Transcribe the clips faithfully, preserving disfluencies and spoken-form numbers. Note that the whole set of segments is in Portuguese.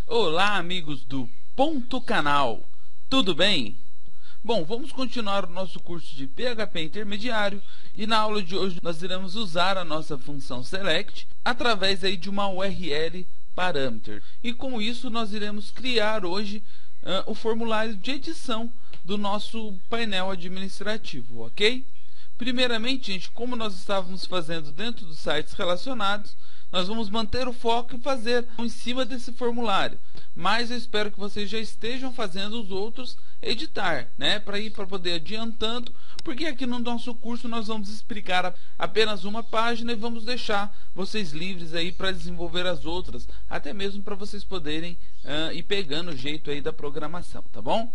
Olá, amigos do Ponto Canal, tudo bem? Bom, vamos continuar o nosso curso de P H P intermediário e na aula de hoje nós iremos usar a nossa função select através aí de uma U R L parameter. E com isso nós iremos criar hoje uh, o formulário de edição do nosso painel administrativo, ok? Primeiramente, gente, como nós estávamos fazendo dentro dos sites relacionados, nós vamos manter o foco e fazer em cima desse formulário. Mas eu espero que vocês já estejam fazendo os outros editar, né? Para ir para poder adiantando, porque aqui no nosso curso nós vamos explicar apenas uma página e vamos deixar vocês livres aí para desenvolver as outras, até mesmo para vocês poderem uh, ir pegando o jeito aí da programação, tá bom?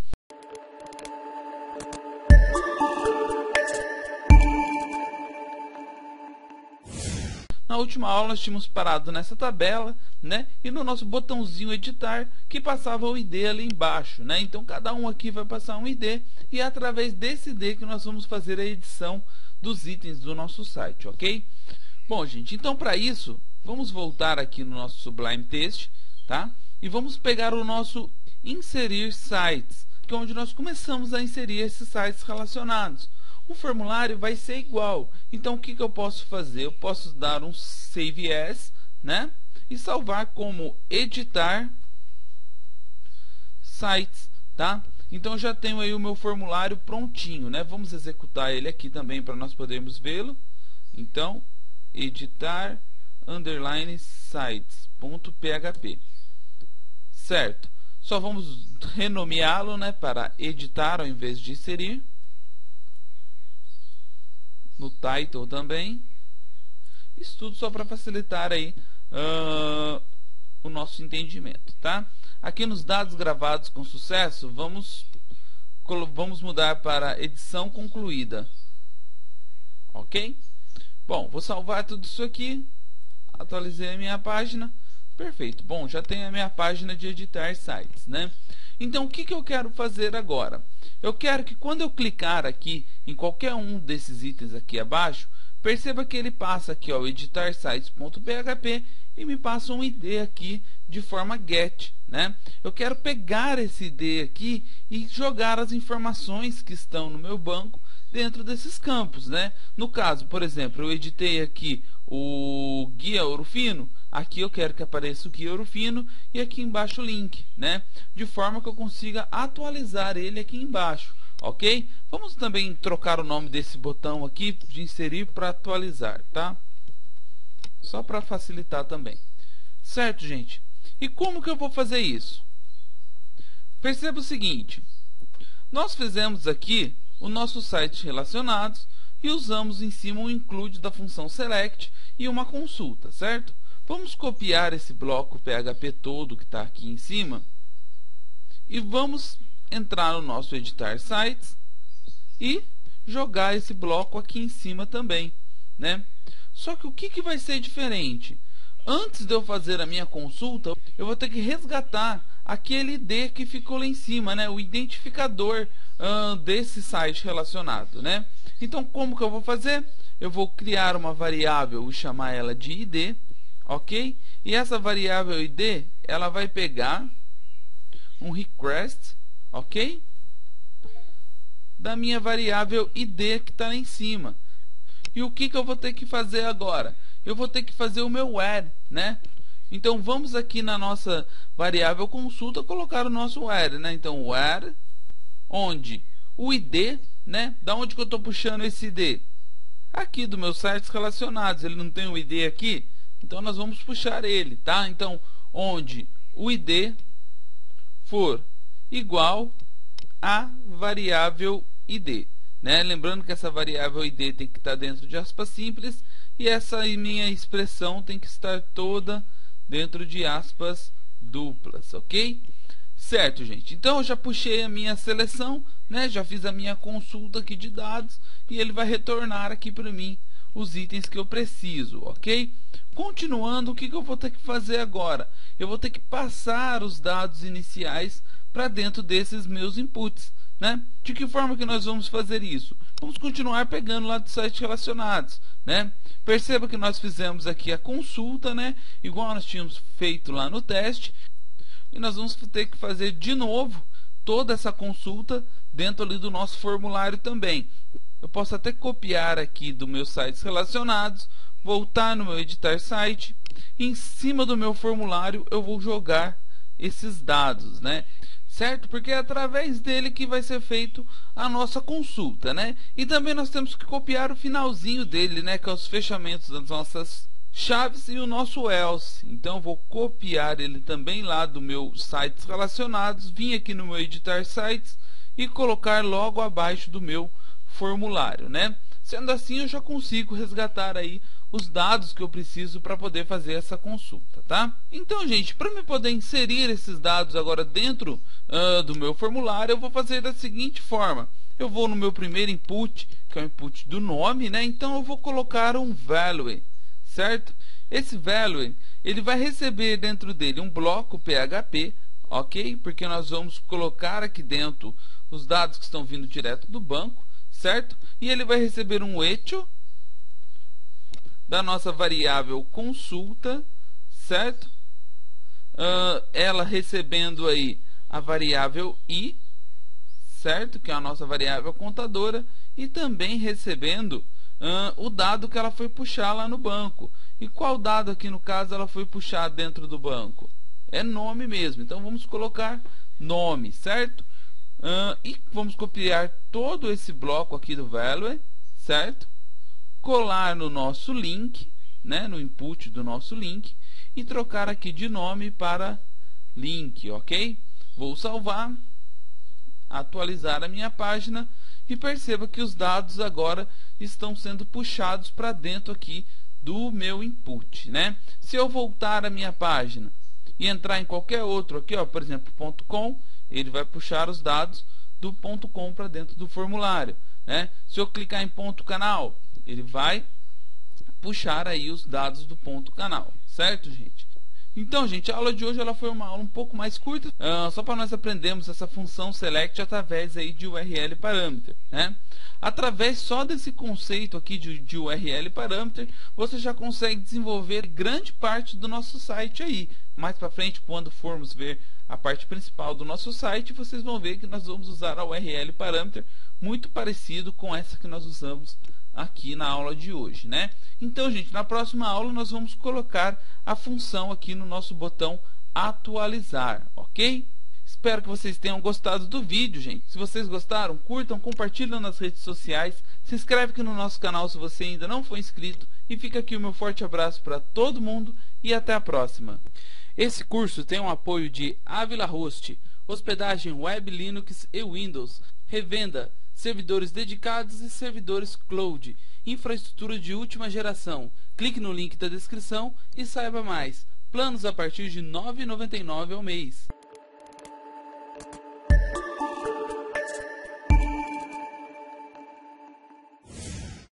Na última aula nós tínhamos parado nessa tabela, né? E no nosso botãozinho editar que passava o I D ali embaixo, né? Então cada um aqui vai passar um I D e é através desse I D que nós vamos fazer a edição dos itens do nosso site, ok? Bom, gente, então para isso vamos voltar aqui no nosso Sublime Text, tá? E vamos pegar o nosso inserir sites, que é onde nós começamos a inserir esses sites relacionados. O formulário vai ser igual. Então o que, que eu posso fazer? Eu posso dar um save as, né? E salvar como editar sites, tá? Então já tenho aí o meu formulário prontinho, né? Vamos executar ele aqui também para nós podermos vê-lo. Então, editar underline sites.php. Certo. Só vamos renomeá-lo, né, para editar ao invés de inserir. No title também. Isso tudo só para facilitar aí uh, o nosso entendimento, tá? Aqui nos dados gravados com sucesso, vamos vamos mudar para edição concluída, ok? Bom, vou salvar tudo isso aqui, atualizei a minha página, perfeito. Bom, já tenho a minha página de editar sites, né? Então o que que eu quero fazer agora? Eu quero que quando eu clicar aqui em qualquer um desses itens aqui abaixo, perceba que ele passa aqui, ó, editar sites.php e me passa um I D aqui de forma get, né? Eu quero pegar esse I D aqui e jogar as informações que estão no meu banco dentro desses campos, né? No caso, por exemplo, eu editei aqui o guia Ouro Fino, aqui eu quero que apareça o guia Ouro Fino e aqui embaixo o link, né? De forma que eu consiga atualizar ele aqui embaixo, ok? Vamos também trocar o nome desse botão aqui de inserir para atualizar, tá? Só para facilitar também. Certo, gente? E como que eu vou fazer isso? Perceba o seguinte, nós fizemos aqui o nosso site relacionados e usamos em cima o include da função select e uma consulta, certo? Vamos copiar esse bloco P H P todo que está aqui em cima e vamos entrar no nosso editar sites e jogar esse bloco aqui em cima também, né? Só que o que, que vai ser diferente? Antes de eu fazer a minha consulta, eu vou ter que resgatar aquele I D que ficou lá em cima, né? O identificador uh, desse site relacionado, né? Então, como que eu vou fazer? Eu vou criar uma variável e chamar ela de I D, ok? E essa variável I D, ela vai pegar um request, ok? Da minha variável I D que está lá em cima. E o que, que eu vou ter que fazer agora? Eu vou ter que fazer o meu where, né? Então vamos aqui na nossa variável consulta colocar o nosso where, né? Então where, onde o I D, né? Da onde que eu estou puxando esse I D? Aqui do meus sites relacionados. Ele não tem o I D aqui, então nós vamos puxar ele, tá? Então onde o I D for igual a variável I D, né? Lembrando que essa variável I D tem que estar dentro de aspas simples e essa minha expressão tem que estar toda dentro de aspas duplas, ok? Certo, gente. Então eu já puxei a minha seleção, né? Já fiz a minha consulta aqui de dados e ele vai retornar aqui para mim os itens que eu preciso, ok? Continuando, o que, que eu vou ter que fazer agora? Eu vou ter que passar os dados iniciais para dentro desses meus inputs, né? De que forma que nós vamos fazer isso? Vamos continuar pegando lá dos sites relacionados, né? Perceba que nós fizemos aqui a consulta, né? Igual nós tínhamos feito lá no teste. e nós vamos ter que fazer de novo toda essa consulta dentro ali do nosso formulário também. Eu posso até copiar aqui do meus sites relacionados, voltar no meu editar site, e em cima do meu formulário eu vou jogar esses dados, né? Certo? Porque é através dele que vai ser feito a nossa consulta, né? E também nós temos que copiar o finalzinho dele, né? Que é os fechamentos das nossas chaves e o nosso else. Então eu vou copiar ele também lá do meu sites relacionados, vim aqui no meu editar sites e colocar logo abaixo do meu formulário, né? Sendo assim, eu já consigo resgatar aí os dados que eu preciso para poder fazer essa consulta, tá? Então, gente, para me poder inserir esses dados agora dentro uh, do meu formulário, eu vou fazer da seguinte forma. Eu vou no meu primeiro input, que é o input do nome, né? Então eu vou colocar um value, certo? Esse value, ele vai receber dentro dele um bloco P H P, ok? Porque nós vamos colocar aqui dentro os dados que estão vindo direto do banco, certo? E ele vai receber um echo da nossa variável consulta, certo? Uh, ela recebendo aí a variável i, certo? Que é a nossa variável contadora, e também recebendo uh, o dado que ela foi puxar lá no banco. E qual dado aqui no caso ela foi puxar dentro do banco? É nome mesmo. Então vamos colocar nome, certo? Uh, e vamos copiar todo esse bloco aqui do value, certo? Colar no nosso link, né, no input do nosso link, e trocar aqui de nome para link, ok? Vou salvar, atualizar a minha página e perceba que os dados agora estão sendo puxados para dentro aqui do meu input, né? Se eu voltar a minha página e entrar em qualquer outro aqui, ó, por exemplo, .com, ele vai puxar os dados do .com para dentro do formulário, né? Se eu clicar em ponto canal, ele vai puxar aí os dados do ponto canal, certo, gente? Então, gente, a aula de hoje ela foi uma aula um pouco mais curta, uh, só para nós aprendermos essa função select através aí de U R L parameter, né? Através só desse conceito aqui de, de U R L parameter, você já consegue desenvolver grande parte do nosso site aí. Mais para frente, quando formos ver a parte principal do nosso site, vocês vão ver que nós vamos usar a U R L parameter muito parecido com essa que nós usamos aqui na aula de hoje, né? Então, gente, na próxima aula nós vamos colocar a função aqui no nosso botão atualizar, ok? Espero que vocês tenham gostado do vídeo, gente. Se vocês gostaram, curtam, compartilham nas redes sociais, se inscreve aqui no nosso canal se você ainda não for inscrito, e fica aqui o meu forte abraço para todo mundo e até a próxima. Esse curso tem um apoio de Avila Host, hospedagem web, Linux e Windows, revenda, servidores dedicados e servidores cloud, infraestrutura de última geração. Clique no link da descrição e saiba mais. Planos a partir de nove reais e noventa e nove centavos ao mês.